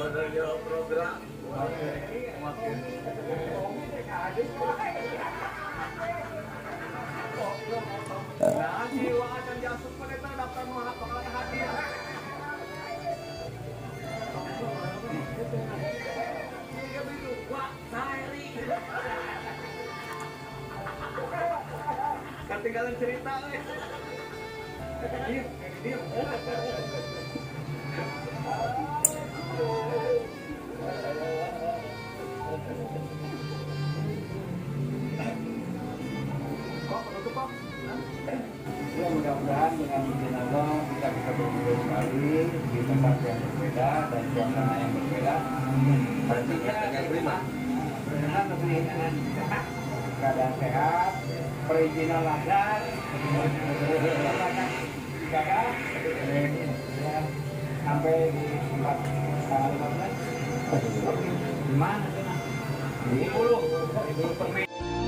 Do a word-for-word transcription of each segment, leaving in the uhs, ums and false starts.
program. Nah, jiwa akan jatuh pada daftar mahal hadiah. Ketinggalan cerita nih. Diam, diam. Ya, mudah-mudahan dengan izin Allah kita bisa berkumpul kembali di tempat yang berbeda dan suasana yang berbeda. Artinya dengan lebih keadaan sehat, perizinan lancar, sampai di tempat tanggal lima belas. Di mana? Di Hulu, di Hulu Permai.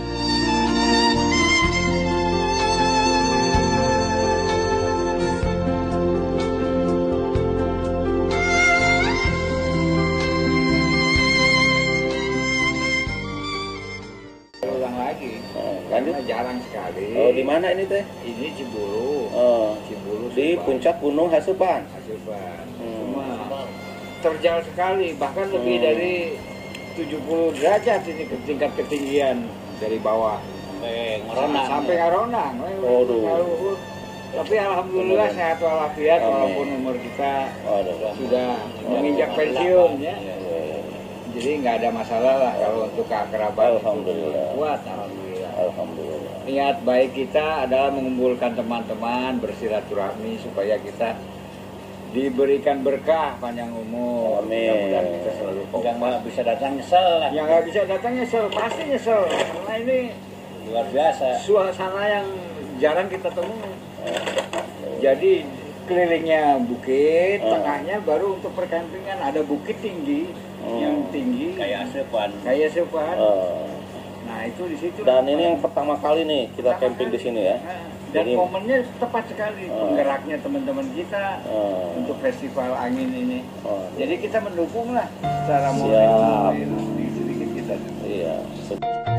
Karena jarang sekali. Oh, di mana ini teh? Ini Cibulu. Oh, Cibulu di Subang. puncak Gunung Hasupan. Hasupan. Hmm. Cuma terjal sekali, bahkan lebih Hmm. dari tujuh puluh derajat ini ke tingkat ketinggian dari bawah. Eh, Sampai Ngaronang. Waduh. Tapi alhamdulillah sehat walafiat walaupun umur kita sudah menginjak pensiun ya. Jadi nggak ada masalah lah kalau untuk keakraban. Alhamdulillah. Kuat, alhamdulillah. Alhamdulillah. Niat baik kita adalah mengumpulkan teman-teman, bersilaturahmi supaya kita diberikan berkah panjang umur. Amin. Mudah-mudahan kita selalu kompak. Yang nggak bisa datang nyesel lah. Yang nggak bisa datang nyesel, pasti nyesel. Karena ini Luar biasa. suasana yang jarang kita temui. Jadi kelilingnya bukit, Hmm. tengahnya baru untuk perkampingan ada bukit tinggi, Hmm. yang tinggi Kayak Asepan. kayak Sepan. Oh. Nah itu di situ. Dan ini yang pertama kali nih kita Pertama camping di kali. sini ya. Nah, dan Jadi- momennya tepat sekali, Hmm. penggeraknya teman-teman kita Oh. untuk festival angin ini. Oh. Jadi kita mendukung lah secara Siap. moral di sedikit kita. Iya.